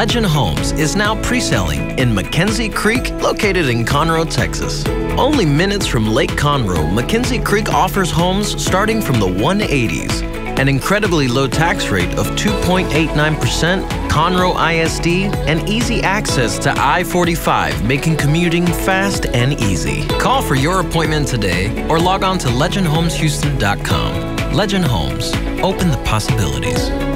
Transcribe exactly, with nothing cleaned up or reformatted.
Legend Homes is now pre-selling in Mackenzie Creek, located in Conroe, Texas. Only minutes from Lake Conroe, Mackenzie Creek offers homes starting from the one eighties. An incredibly low tax rate of two point eight nine percent, Conroe I S D, and easy access to I forty-five, making commuting fast and easy. Call for your appointment today or log on to legend homes houston dot com. Legend Homes, open the possibilities.